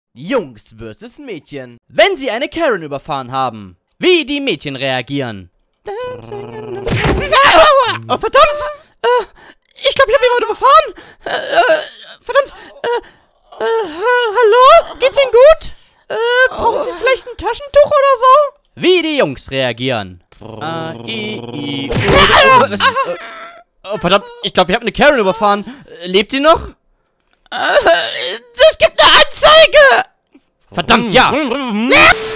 Jungs vs. Mädchen. Wenn sie eine Karen überfahren haben, wie die Mädchen reagieren. Oh, verdammt! Ich glaube, ich habe jemanden überfahren. Verdammt. Hallo? Geht's Ihnen gut? Brauchen Sie vielleicht ein Taschentuch oder so? Wie die Jungs reagieren. Oh, verdammt, ich glaube, ich habe eine Karen überfahren. Lebt sie noch? Es gibt eine Anzeige! Verdammt, ja!